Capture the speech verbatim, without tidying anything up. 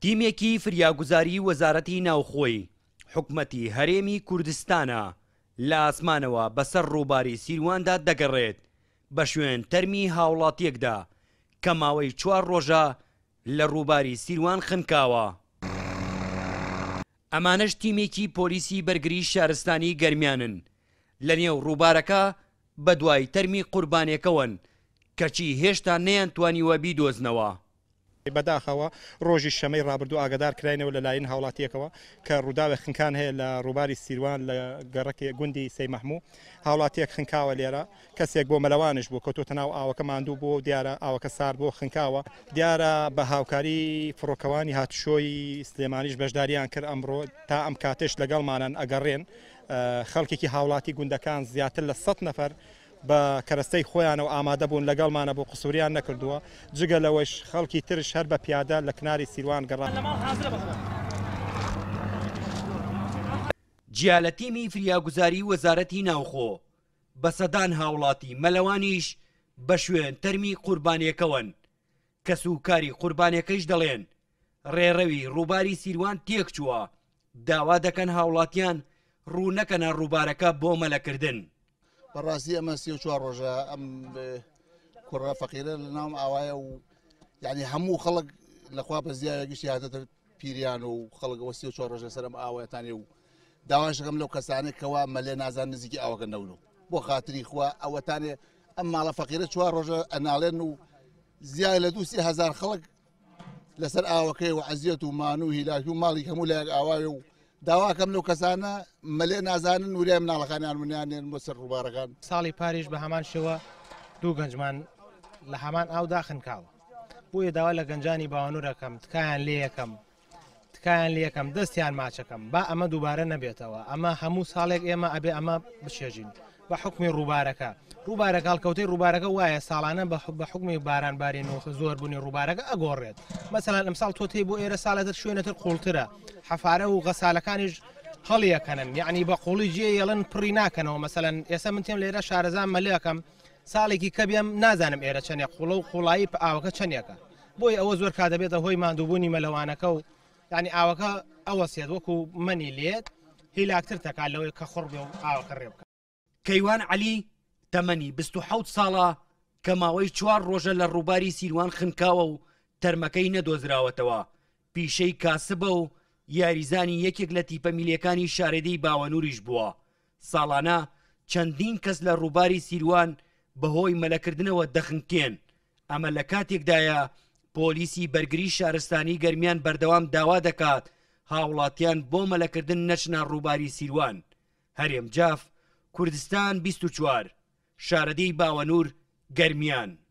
تیمێکی فریاگوزاری وەزارەتی ناوخۆی حکومەتی هەرێمی کوردستانە لە ئاسمانەوە بەسەر ڕووباری سیرواندا دەگەڕێت بە شوێن تەرمی هاوڵاتیەکدا کە ماوەی چوار ڕۆژە لە ڕووباری سیروان خنکاوە. ئەمانەش تیمێکی پۆلیسی بەرگری شارستانی گەرمیانن لە نێو ڕووبارەکە بە دوای تەرمی قوربانیەکەون کەچی هێشتا نەیانتوانیوە بیدۆزنەوە. بەداخەوە ڕۆژی شەمەی ڕابردوو ئاگادار کراینەوە لەلایەن هاوڵاتیەکەوە کە ڕووداوێ خنکان هەیە لە ڕووباری سیروان لە گەڕەکی گوندی سەی مەحموو. هاوڵاتیەک خنکاوە لێرە، کەسێک بۆ مەلەوانش بوو کەوتۆتە ناو ئاوەکە ماندوو بوو، دیارە ئاوەکە سار بۆ خنکاوە. دیارە بە هاوکاری فڕۆکەوانی هاتوشۆی سلێمانیش بەشداریان کرد ئەمڕۆ تا ئەم کاتێش لەگەڵمانن ئەگەڕێن. خەڵکێکی هاوڵاتی گوندەکان زیاتر لە سەد نەفەر بە کەرەستەی خۆیانەوە ئامادە بوون لەگەڵمانە بۆ قسووریان نەکردووە، جگە لەوەش خەڵکی ترش هەر بە پیادە لە کناری سیروان گەڕان. جیا لە تیمی فریاگوزاری وەزارەتی ناوخۆ بە سەدان هاوڵاتی مەلەوانیش بە شوێن تەرمی قوربانیەکەون کە سوکاری قوربانیەکەیش دەڵێن ڕێڕەوی ڕووباری سیروان تێک چووە، داوا دەکەن هاوڵاتیان ڕوو نەکەنە ڕووبارەکە بۆ مەلەکردن. بەڕاستی ئەمە سی و چوار ڕۆژە ئەم کوڕە فەقیرە لە ناو ئاوایە و یعنی هەموو خەڵک لەخوا بە زیایەکیشی هاتەتە پیریان و خەڵکەوە سی و چوار ڕۆژە سەر ئەم ئاوایەتانی و داواشەکەم لەو کەسانێکەوە مەلێ نازان نزیکی ئاوەکە نەولو بۆ خاتری خوا ئەوەتانێ ئەم ماڵە فەقیرە چوار ڕۆژە ئەناڵێن و زیای لە دوو سێ هەزار خەڵک لەسەر ئاوەکەی و عەزیەت و مان و هیلاکی و ماڵی هەموو لایەک ئاوایە و داواکەم لەو کەسانە مەلێ نازانن وریای مناڵەکانیان منیانێن بۆ سەر ڕووبارەکان. ساڵی پاریش بە هەمان شێوە دوو گەنجمان لە هەمان ئاودا خنکاوە، بۆیە داوا لە گەنجانی باوەنوورەکەم تکایان لێ یەکەم تکایان لێ یەکەم دەستیان ماچەکەم با ئەمە دووبارە نەبێتەوە. ئەمە هەموو ساڵێک ئێمە ئەبێ ئەمە بشێژین بە حکمی ڕووبارەکە. ڕووبارەکە هەڵکەوتەی ڕووبارەکە وایە ساڵانە بە حکمی باران بارین و زۆر بوونی ڕووبارەکە ئەگۆڕێت. مەسەلەن ئەمساڵ تۆتەی بۆ ئێرە ساڵەتر شوێنەتر قوڵترە، حەفارە و غەسالەکانیش هەڵیەکەنن، یعنی بە قوڵی جێ یەڵن پڕی ناکەنەوە. مەسەلەن ئێستا من تێم لێرە شارەزان مەلەکەم ساڵێکی کەبێم نازانم ئێرە چەندێک قوڵە و قوڵایی ئاوەکە چەندێکە، بۆی ئەوە زۆر کا دەبێتە هۆی ماندووبوونی مەلەوانەکە و یعنی ئاوەکە ئەوە سێت وەکو منی لێت هیلاکتر تەکات لەوەی کە خوڕ بێ و ئاوەکە ڕێ بکە. کەیوان عەلی تەمەنی بیست و حەوت ساڵە کە ماوەی چوار ڕۆژە لە ڕووباری سیروان خنکاوە و تەرمەکەی نەدۆزراوەتەوە، پیشەی کاسبە و یاریزانی یەکێک لە تیپە میلەکانی شارێدەی باوەنووریش بووە. ساڵانە چەندین کەس لە ڕووباری سیروان بەهۆی مەلەکردنەوە دەخنکێن. ئەمە لە کاتێکدایە پۆلیسی بەرگری شارستانی گەرمیان بەردەوام داوا دەکات هاوڵاتیان بۆ مەلەکردن نەچنە ڕووباری سیروان. هەرێم جاف، کوردستان بیست و چوار، شارەدەی باوەنوور، گەرمیان.